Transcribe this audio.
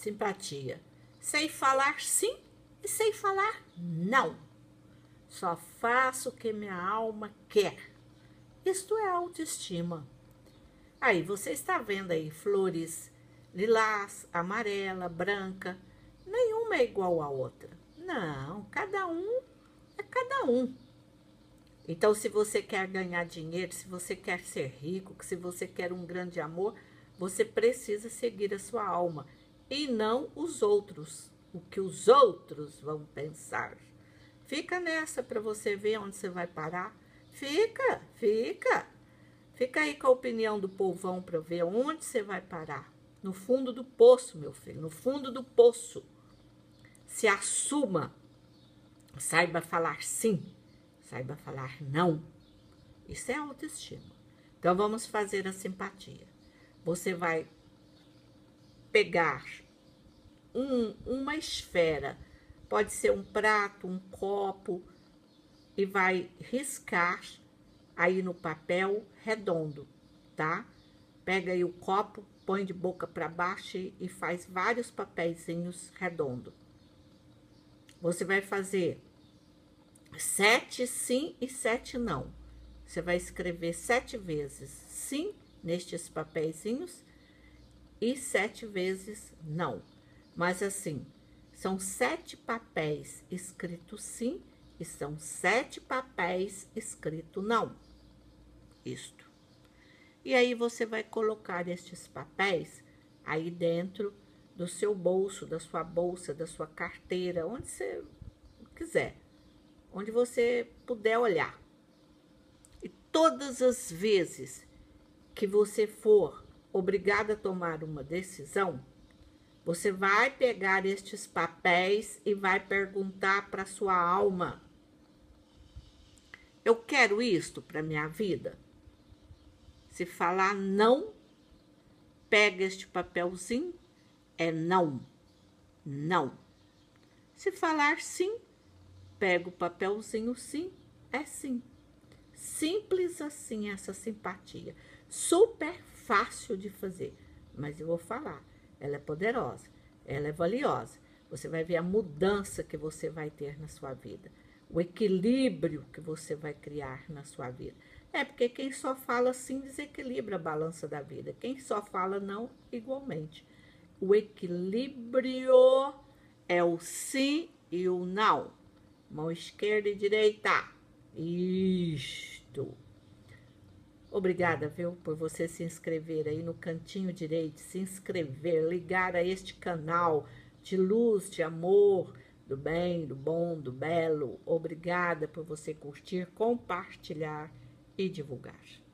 Simpatia. Sei falar sim e sei falar não. Só faço o que minha alma quer. Isto é autoestima. Aí, você está vendo aí flores lilás, amarela, branca. Nenhuma é igual à outra. Não, cada um é cada um. Então, se você quer ganhar dinheiro, se você quer ser rico, se você quer um grande amor, você precisa seguir a sua alma e não os outros, o que os outros vão pensar. Fica nessa para você ver onde você vai parar. Fica. Fica aí com a opinião do povão para ver onde você vai parar. No fundo do poço, meu filho, no fundo do poço. Se assuma, saiba falar sim, saiba falar não. Isso é autoestima. Então, vamos fazer a simpatia. Você vai pegar uma esfera, pode ser um prato, um copo, e vai riscar aí no papel redondo, tá? Pega aí o copo, põe de boca para baixo e faz vários papeizinhos redondos. Você vai fazer 7 sim e 7 não. Você vai escrever 7 vezes sim nestes papeizinhos e 7 vezes não. Mas assim, são 7 papéis escrito sim e são 7 papéis escrito não. Isto. E aí você vai colocar estes papéis aí dentro do seu bolso, da sua bolsa, da sua carteira, onde você quiser, onde você puder olhar. E todas as vezes que você for obrigada a tomar uma decisão, você vai pegar estes papéis e vai perguntar para sua alma: eu quero isto para minha vida? Se falar não, pega este papelzinho, é não, não. Se falar sim, pega o papelzinho sim, é sim. Simples assim essa simpatia. Super fácil de fazer, mas eu vou falar, ela é poderosa, ela é valiosa. Você vai ver a mudança que você vai ter na sua vida, o equilíbrio que você vai criar na sua vida. É porque quem só fala sim desequilibra a balança da vida. Quem só fala não, igualmente. O equilíbrio é o sim e o não. Mão esquerda e direita. Isto. Obrigada, viu, por você se inscrever aí no cantinho direito, se inscrever, ligar a este canal de luz, de amor, do bem, do bom, do belo. Obrigada por você curtir, compartilhar e divulgar.